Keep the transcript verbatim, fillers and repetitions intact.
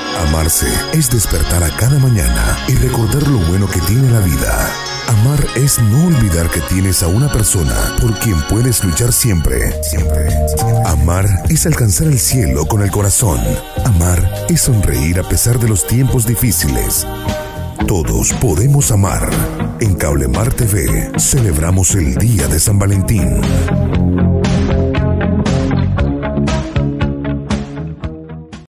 Amarse es despertar a cada mañana y recordar lo bueno que tiene la vida. Amar es no olvidar que tienes a una persona por quien puedes luchar siempre. Siempre. Amar es alcanzar el cielo con el corazón. Amar es sonreír a pesar de los tiempos difíciles. Todos podemos amar. En Cablemar T V celebramos el Día de San Valentín.